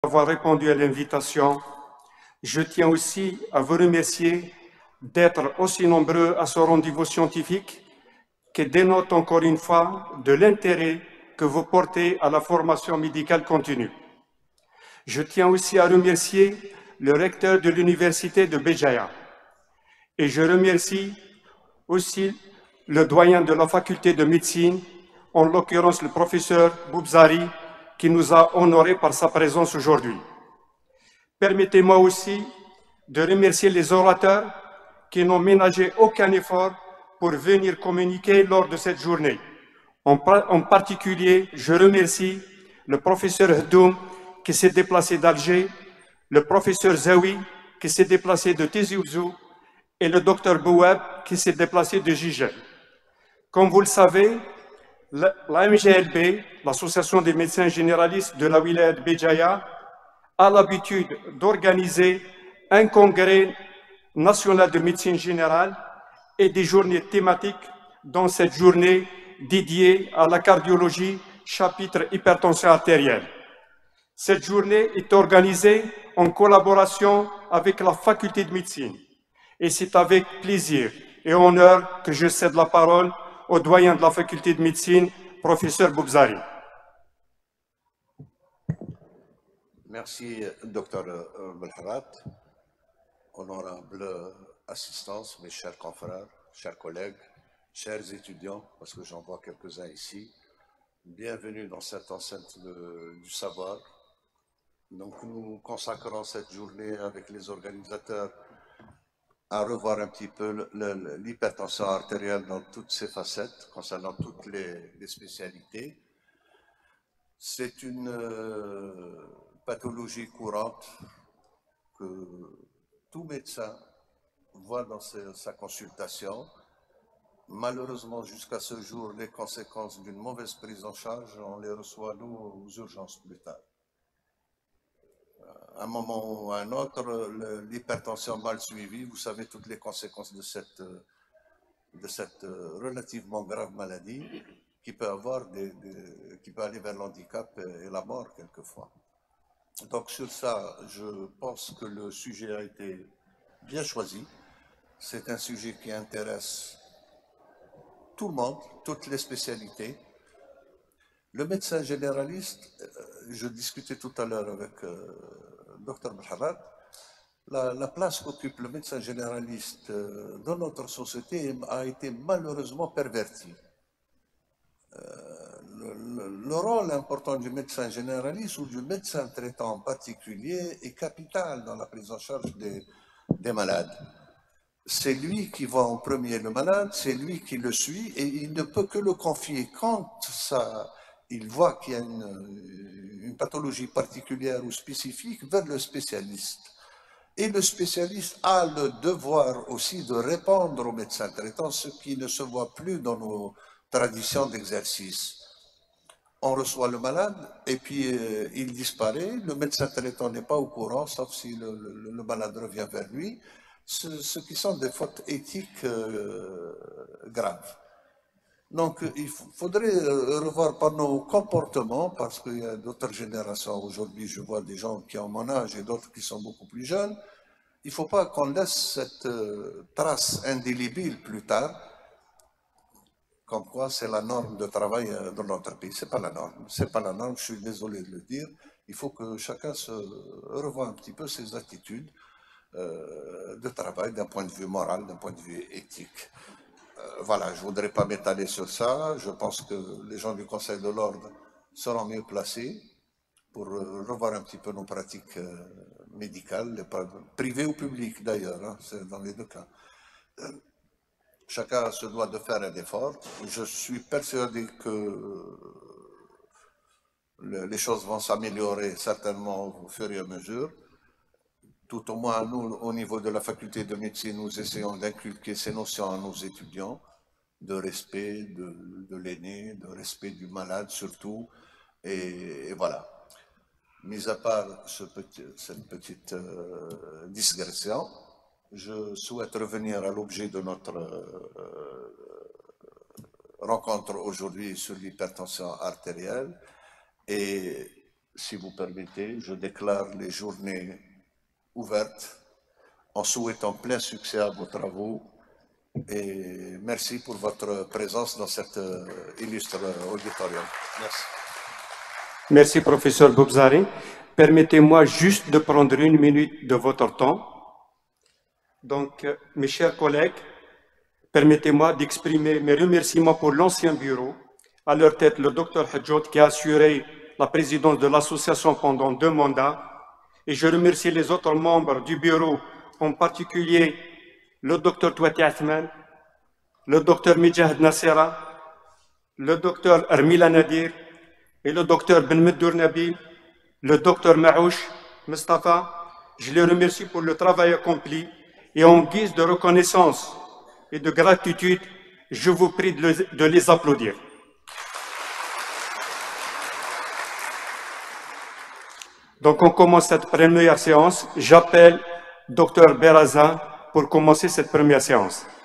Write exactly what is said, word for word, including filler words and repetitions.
Avoir répondu à l'invitation. Je tiens aussi à vous remercier d'être aussi nombreux à ce rendez-vous scientifique qui dénote encore une fois de l'intérêt que vous portez à la formation médicale continue. Je tiens aussi à remercier le recteur de l'université de Béjaïa et je remercie aussi le doyen de la faculté de médecine, en l'occurrence le professeur Boubzari, qui nous a honorés par sa présence aujourd'hui. Permettez-moi aussi de remercier les orateurs qui n'ont ménagé aucun effort pour venir communiquer lors de cette journée. En, en particulier, je remercie le professeur Hdoum qui s'est déplacé d'Alger, le professeur Zawi qui s'est déplacé de Tizi Ouzou et le docteur Bouab qui s'est déplacé de Gigel. Comme vous le savez, la M G L B, l'Association des médecins généralistes de la wilaya de Béjaïa, a l'habitude d'organiser un congrès national de médecine générale et des journées thématiques dans cette journée dédiée à la cardiologie, chapitre hypertension artérielle. Cette journée est organisée en collaboration avec la faculté de médecine et c'est avec plaisir et honneur que je cède la parole au doyen de la faculté de médecine, professeur Boubzari. Merci, docteur Belharat. Honorable assistance, mes chers confrères, chers collègues, chers étudiants, parce que j'en vois quelques-uns ici. Bienvenue dans cette enceinte de, du savoir. Donc nous consacrons cette journée avec les organisateurs à revoir un petit peu l'hypertension artérielle dans toutes ses facettes, concernant toutes les, les spécialités. C'est une euh, pathologie courante que tout médecin voit dans sa, sa consultation. Malheureusement, jusqu'à ce jour, les conséquences d'une mauvaise prise en charge, on les reçoit, nous, aux urgences plus tard. À un moment ou à un autre, l'hypertension mal suivie, vous savez toutes les conséquences de cette, de cette relativement grave maladie qui peut, avoir des, des, qui peut aller vers l'handicap et la mort quelquefois. Donc sur ça, je pense que le sujet a été bien choisi. C'est un sujet qui intéresse tout le monde, toutes les spécialités. Le médecin généraliste, je discutais tout à l'heure avec euh, docteur Belharat, la, la place qu'occupe le médecin généraliste euh, dans notre société a été malheureusement pervertie. Euh, le, le, le rôle important du médecin généraliste ou du médecin traitant en particulier est capital dans la prise en charge des, des malades. C'est lui qui voit en premier le malade, c'est lui qui le suit et il ne peut que le confier quand ça, il voit qu'il y a une, une pathologie particulière ou spécifique vers le spécialiste. Et le spécialiste a le devoir aussi de répondre au médecin traitant, ce qui ne se voit plus dans nos traditions d'exercice. On reçoit le malade et puis euh, il disparaît, le médecin traitant n'est pas au courant, sauf si le, le, le malade revient vers lui. Ce, ce qui sont des fautes éthiques euh, graves. Donc il faudrait revoir par nos comportements, parce qu'il y a d'autres générations aujourd'hui, je vois des gens qui ont mon âge et d'autres qui sont beaucoup plus jeunes. Il ne faut pas qu'on laisse cette euh, trace indélébile plus tard, comme quoi c'est la norme de travail dans notre pays. Ce n'est pas la norme, c'est pas la norme, je suis désolé de le dire. Il faut que chacun se revoie un petit peu ses attitudes Euh, de travail d'un point de vue moral, d'un point de vue éthique. Euh, voilà, je ne voudrais pas m'étaler sur ça. Je pense que les gens du Conseil de l'Ordre seront mieux placés pour euh, revoir un petit peu nos pratiques euh, médicales, privées ou publiques d'ailleurs, hein, c'est dans les deux cas. Euh, chacun se doit de faire un effort. Je suis persuadé que le, les choses vont s'améliorer certainement au fur et à mesure. Tout au moins, nous, au niveau de la faculté de médecine, nous essayons d'inculquer ces notions à nos étudiants, de respect de, de l'aîné, de respect du malade surtout, et, et voilà. Mis à part ce petit, cette petite euh, digression, je souhaite revenir à l'objet de notre euh, rencontre aujourd'hui sur l'hypertension artérielle, et si vous permettez, je déclare les journées ouvertes en souhaitant plein succès à vos travaux et merci pour votre présence dans cet illustre auditorium. Merci. Merci, professeur Boubzari. Permettez-moi juste de prendre une minute de votre temps. Donc, mes chers collègues, permettez-moi d'exprimer mes remerciements pour l'ancien bureau, à leur tête le docteur Hadjout qui a assuré la présidence de l'association pendant deux mandats, et je remercie les autres membres du bureau, en particulier le docteur Touati Athman, le docteur Mijahd Nassera, le docteur Armila Nadir et le docteur Ben Meddour Nabil, le docteur Maouch Mustafa. Je les remercie pour le travail accompli et en guise de reconnaissance et de gratitude, je vous prie de, le, de les applaudir. Donc on commence cette première séance. J'appelle docteur Beraza pour commencer cette première séance.